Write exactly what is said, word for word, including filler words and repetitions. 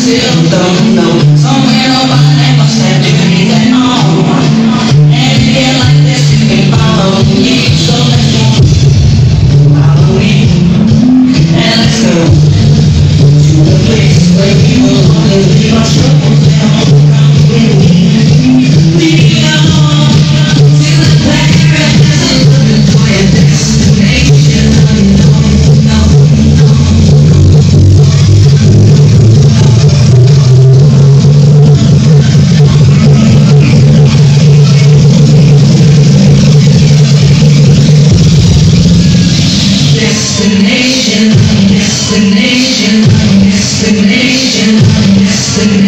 still don't know. Somewhere nobody must have journey that on. And here like this you can follow me. So let's go, follow me, and let's go to the place where we will only leave our troubles down. Come with me, lead on to the paradise of looking for your destination unknown. No, no. Destination, destination, destination, destination.